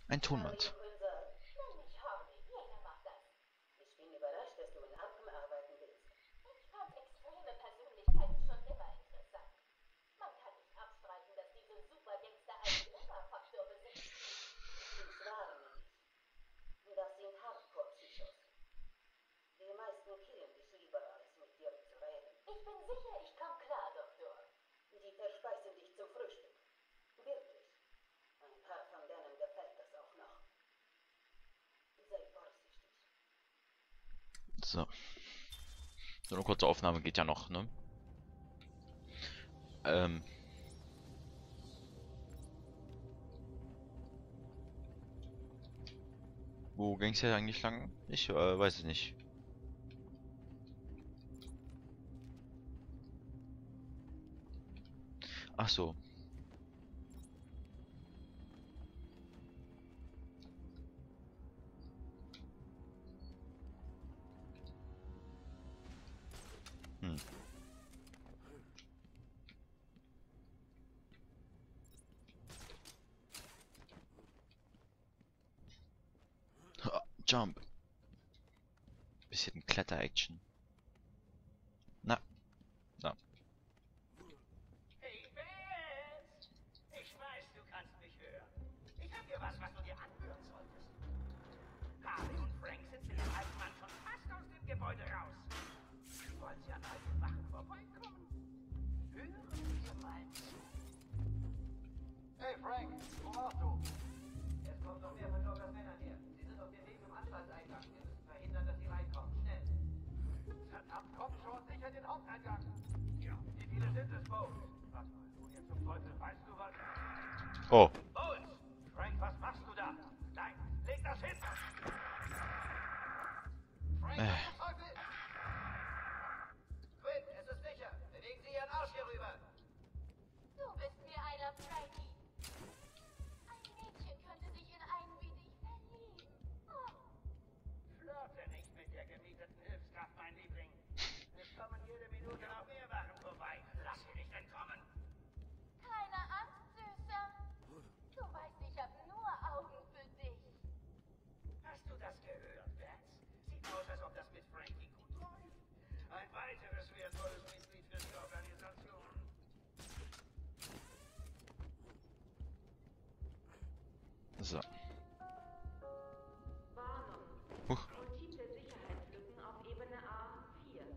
Ein Tonband. So. So eine kurze Aufnahme geht ja noch, ne? Ähm. Wo ging's ja eigentlich lang? Ich weiß es nicht. Ach so. Hm. Ha, Jump. Bisschen Kletter-Action. Na, na. Hey Vince! Ich weiß, du kannst mich hören. Ich hab hier was du dir anhören solltest. Harvey und Frank sind mit dem alten Mann schon fast aus dem Gebäude raus. Wollen sie an alten Wachen vorbeikommen? Hören Sie mal zu. Hey Frank, wo warst du? Es kommt noch mehr von Jokers Männern her. Sie sind auf dem Weg zum Anstaltseingang. Wir müssen verhindern, dass sie reinkommen. Schnell. Verdammt, kommt schon, sicher den Haupteingang. Ja. Wie viele sind es, Bones? Was wohl, jetzt zum Teufel, weißt du was? Oh. Bones! Frank, was machst du da? Nein, leg das hin! Frank, Äh. was zum Teufel? Quinn, es ist sicher. Bewegen Sie Ihren Arsch hier rüber. Du bist mir einer, Frankie. Ein Mädchen könnte sich in einen wie dich verlieben. Oh. Flirte nicht mit der gemieteten Hilfskraft, mein Liebling. Es kommen jede Minute noch mehr Wachen vorbei. Lass sie nicht entkommen. Keine Angst, Süßer. Du weißt, ich habe nur Augen für dich. Hast du das gehört, Bats? Sieht aus, als ob das mit Frankie gut läuft. Ein weiteres wertvolles Mitglied für die Organisation. So. Warnung. Huch. Multiple Sicherheitslücken auf Ebene A4.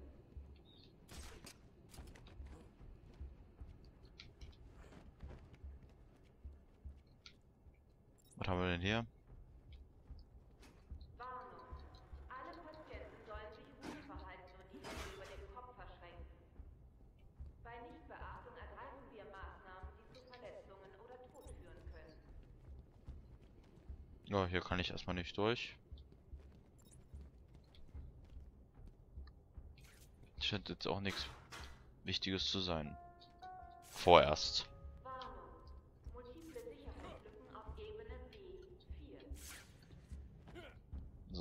Was haben wir denn hier? Warnung. Alle Patienten sollen sich ruhig verhalten und die Hände über dem Kopf verschränken. Bei Nichtbeachtung ergreifen wir Maßnahmen, die zu Verletzungen oder Tod führen können. Ja, hier kann ich erstmal nicht durch. Scheint jetzt auch nichts Wichtiges zu sein. Vorerst. Warnung. Multiple Sicherheitslücken auf Ebene B4. So.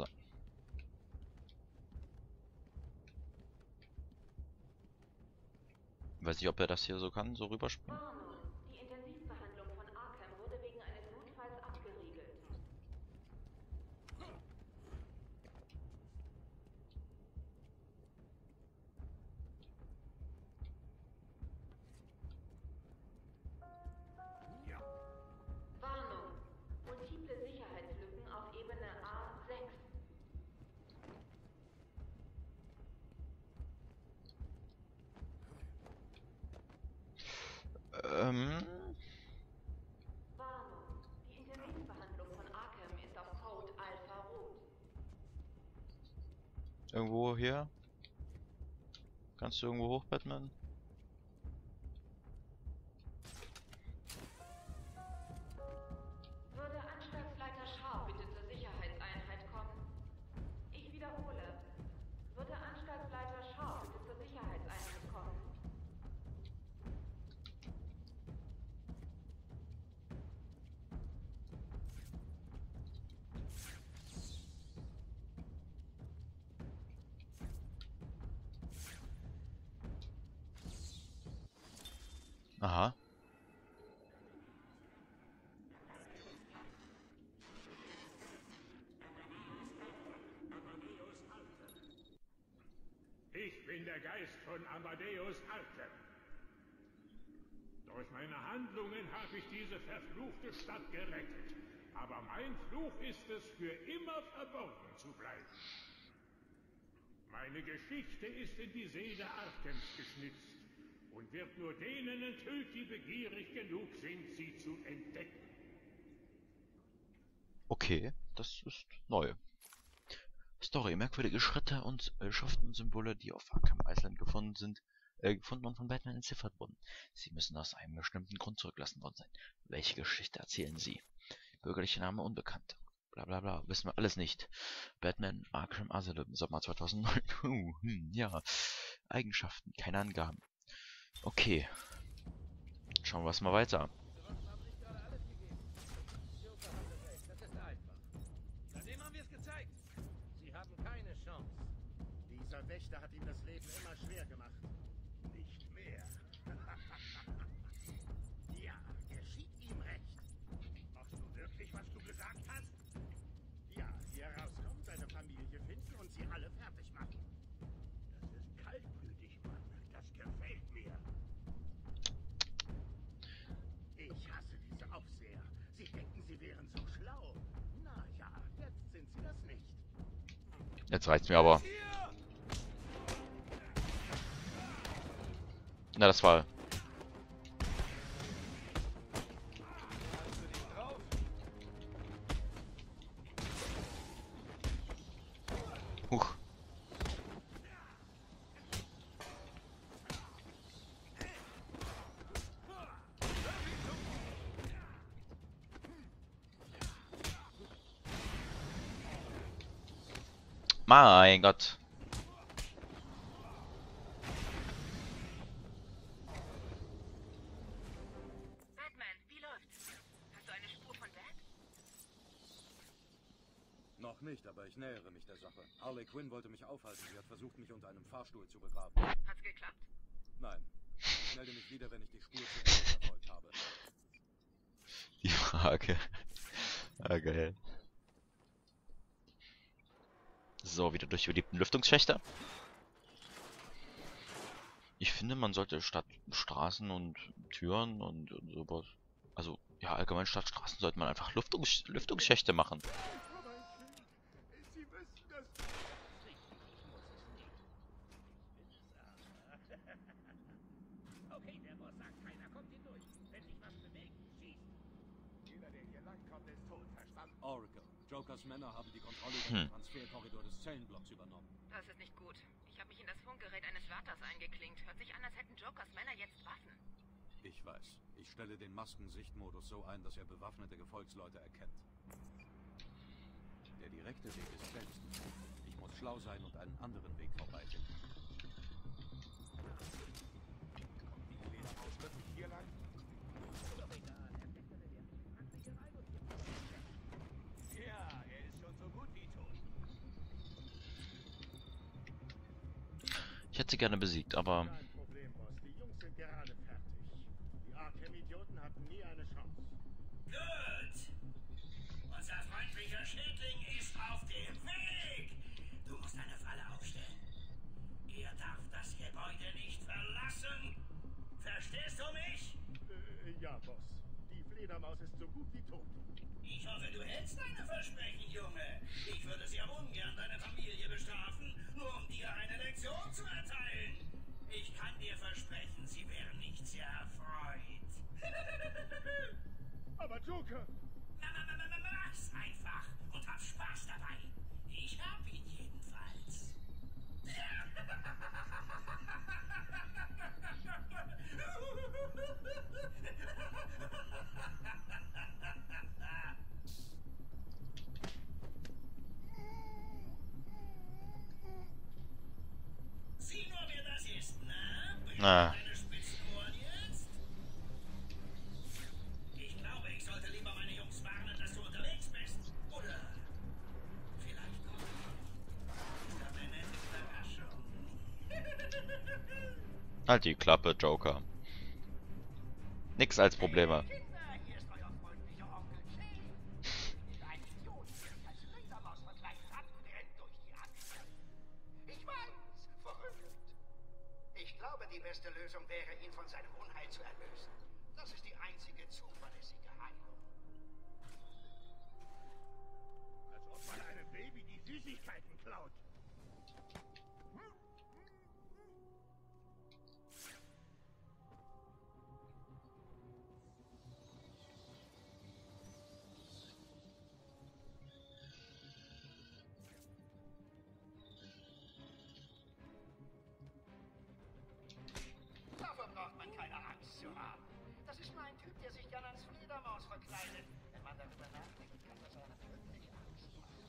Weiß nicht, ob er das hier so kann, so rüberspringen. Warnung. Die Intensivbehandlung von Arkham wurde wegen eines Notfalls abgeriegelt. Warnung. Multiple Sicherheitslücken auf Ebene A6. Ähm. Warnung. Die Intensivbehandlung von Arkham ist auf Code Alpha Rot. Irgendwo hier? Kannst du irgendwo hoch, Batman? Würde Anstaltsleiter Sharp bitte zur Sicherheitseinheit kommen? Ich wiederhole. Würde Anstaltsleiter Sharp bitte zur Sicherheitseinheit kommen? der Geist von Amadeus Arkham. Durch meine Handlungen habe ich diese verfluchte Stadt gerettet. Aber mein Fluch ist es, für immer verborgen zu bleiben. Meine Geschichte ist in die Seele Arkhams geschnitzt und wird nur denen enthüllt, die begierig genug sind, sie zu entdecken. Okay, das ist neu. Story. Merkwürdige Schritte und Schriften und Symbole, die auf Arkham Island gefunden und von Batman entziffert wurden. Sie müssen aus einem bestimmten Grund zurückgelassen worden sein. Welche Geschichte erzählen sie? Bürgerlicher Name unbekannt. Bla bla bla. Wissen wir alles nicht. Batman Arkham Asylum, Sommer 2009. Ja. Eigenschaften, keine Angaben. Okay. Schauen wir mal weiter. Dieser Wächter hat ihm das Leben immer schwer gemacht. Nicht mehr. Ja, geschieht ihm recht. Machst du wirklich, was du gesagt hast? Ja, hier rauskommen, seine Familie finden und sie alle fertig machen. Das ist kaltblütig, Mann. Das gefällt mir. Ich hasse diese Aufseher. Sie denken, sie wären so schlau. Na ja, jetzt sind sie das nicht. Jetzt reicht's mir aber. Na, das war... Huch. Mein Gott. Noch nicht, aber ich nähere mich der Sache. Harley Quinn wollte mich aufhalten. Sie hat versucht, mich unter einem Fahrstuhl zu begraben. Hat's geklappt? Nein. Ich melde mich wieder, wenn ich die Spur zu Ende verfolgt habe. Die Frage. Ah, geil. So, wieder durch die beliebten Lüftungsschächte. Ich finde, man sollte statt Straßen und Türen und sowas... Also, ja, allgemein statt Straßen sollte man einfach Lüftungsschächte machen. Sie müssen das... Okay, der Boss sagt, keiner kommt hier durch. Wenn sich was bewegt, schießt. Jeder, der hier langkommt, ist tot, verstanden? Oracle. Jokers Männer haben die Kontrolle über den Transferkorridor des Zellenblocks übernommen. Das ist nicht gut. Ich habe mich in das Funkgerät eines Wärters eingeklinkt. Hört sich an, als hätten Jokers Männer jetzt Waffen. Ich weiß. Ich stelle den Maskensichtmodus so ein, dass er bewaffnete Gefolgsleute erkennt. Der direkte Weg ist selbst. Ich muss schlau sein und einen anderen Weg vorbeifinden. Die Fledermaus wirklich hier lang? Ja, er ist schon so gut wie tot. Ich hätte sie gerne besiegt, aber... Kein Problem, Boss. Die Jungs sind gerade fertig. Die Arkham-Idioten hatten nie eine Chance. Gut. Unser freundlicher Schädling ist auf dem Weg. Du musst eine Falle aufstellen. Er darf das Gebäude nicht verlassen. Verstehst du mich? Ja, Boss. Die Fledermaus ist so gut wie tot. Ich hoffe, du hältst deine Versprechen, Junge. Ich würde sehr ungern deine Familie bestrafen, nur um dir eine Lektion zu erteilen. Ich kann dir versprechen, sie wären nicht sehr erfreut. Aber Joker! Mach's einfach und hab Spaß dabei. Ich hab ihn jedenfalls. Sieh nur, wer das ist, ne? Bring Ah. deine spitzen Ohren jetzt. Ich glaube, ich sollte lieber meine Jungs warnen, dass du unterwegs bist. Oder vielleicht doch. Ist aber eine nette Überraschung. Halt die Klappe, Joker. Nix als Probleme. Kinder, hier ist euer freundlicher Onkel Jay. Ein Idiot, der sich als Fledermaus verkleidet hat, rennt durch die Angst. Ich weiß, verrückt. beste Lösung wäre, ihn von seinem Unheil zu erlösen. Das ist die einzige zuverlässige Heilung. Als ob man einem Baby die Süßigkeiten klaut. Davor braucht man keine Angst zu haben. Das ist nur ein Typ, der sich gern als Fledermaus verkleidet. Wenn man darüber nachdenkt, kann das einem wirklich Angst machen.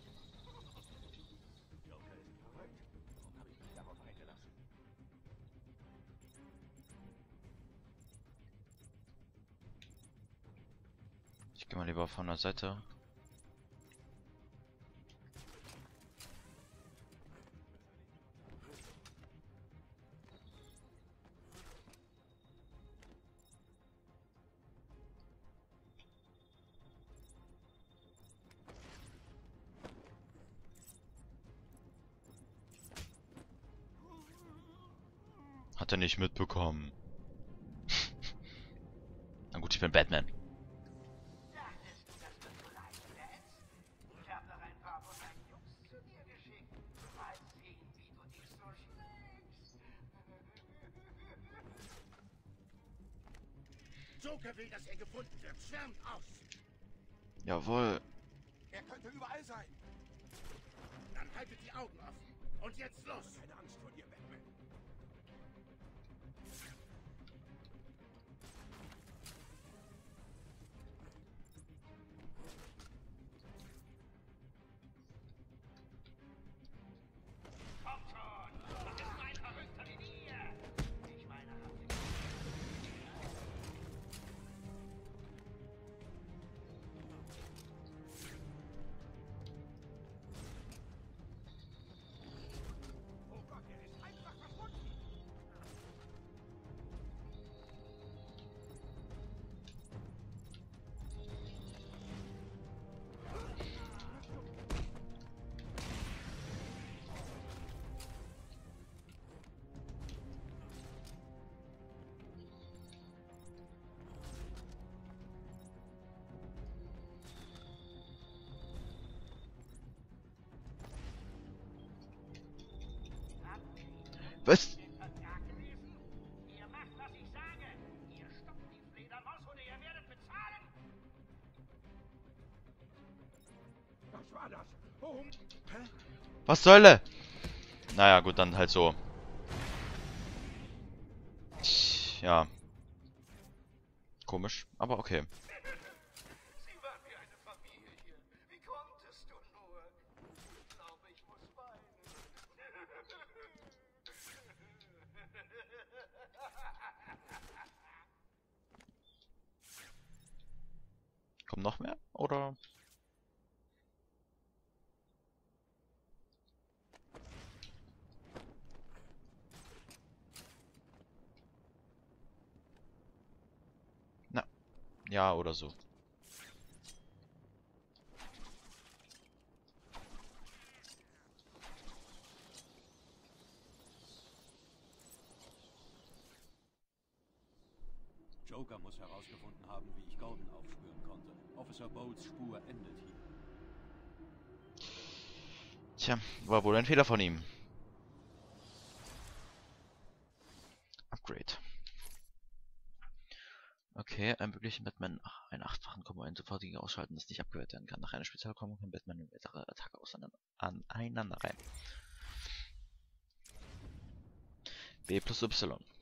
Joker ist verrückt. Warum habe ich mich darauf eingelassen? Ich gehe mal lieber von der Seite. Hat er nicht mitbekommen. Na gut, ich bin Batman. Dachtest du, das wird so leicht jetzt? Ich habe noch ein paar von meinen Jungs zu dir geschickt. Mal sehen, wie du dich so schlägst. Joker will, dass er gefunden wird. Schwärmt aus. Jawohl. Er könnte überall sein. Dann haltet die Augen offen. Und jetzt los. Keine Angst vor dir, Batman. Kommt schon. Das ist nur ein Verrückter wie wir. Ich meine, habt ihr... Oh Gott, er ist einfach verschwunden. Was? Den Vertrag gelesen? Ihr macht, was ich sage. Ihr stoppt die Fledermaus oder ihr werdet bezahlen. Was war das? Warum? Hä? Was zur Hölle? Naja, gut, dann halt so. Ja. Komisch, aber okay. Sie waren wie eine Familie. Wie konntest du nur? Ich glaube, ich muss weinen. Kommt noch mehr? Oder? Na. Ja, oder so. Joker muss herausgefunden haben, wie ich Gordon aufspüren konnte. Officer Bolts Spur endet hier. Tja, war wohl ein Fehler von ihm. Upgrade. Okay, ermöglichen Batman einen 8-fachen Combo, einen sofortigen Ausschalten, das nicht abgewehrt werden kann. Nach einer Spezialkombo kann Batman eine weitere Attacke aneinander rein. B plus Y.